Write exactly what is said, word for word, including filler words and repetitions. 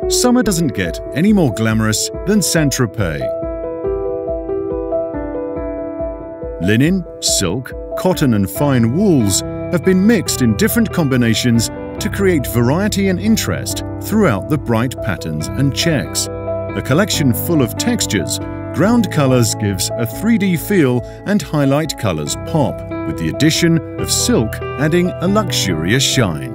summer doesn't get any more glamorous than St Tropez. Linen, silk, cotton and fine wools have been mixed in different combinations to create variety and interest throughout the bright patterns and checks. A collection full of textures, ground colours gives a three D feel and highlight colours pop, with the addition of silk adding a luxurious shine.